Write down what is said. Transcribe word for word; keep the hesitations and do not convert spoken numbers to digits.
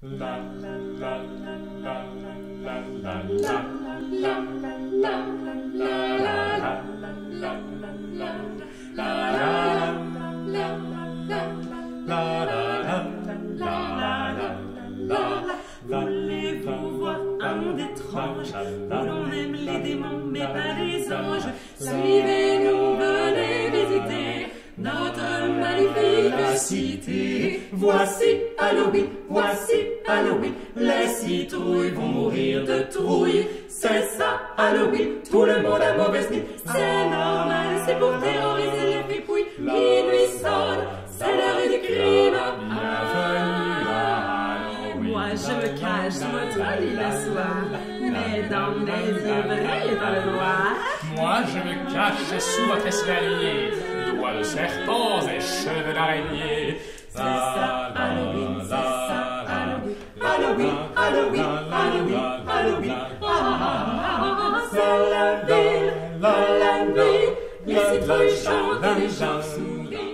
Voulez-vous voir un monde étrange où l'on aime les démons mais pas les anges? Suivez-nous, venez visiter notre magnifique cité. Voici Halloween, voici Halloween, les citrouilles vont mourir de trouille. C'est ça Halloween, tout le monde a mauvaise mine. C'est normal, c'est pour terroriser les fripouilles. Minuit sonne, c'est l'heure du crime. Bienvenue à Halloween. Moi je me cache sous votre lit le soir, mais dans mes yeux brille dans le noir. Moi je me cache sous votre escalier, doigts de serpents et cheveux d'araignée. C'est ça Halloween, c'est ça Halloween, Halloween, Halloween, Halloween, Halloween. Ah, c'est la ville, la ville, les citrouilles chantent et les gens sourient.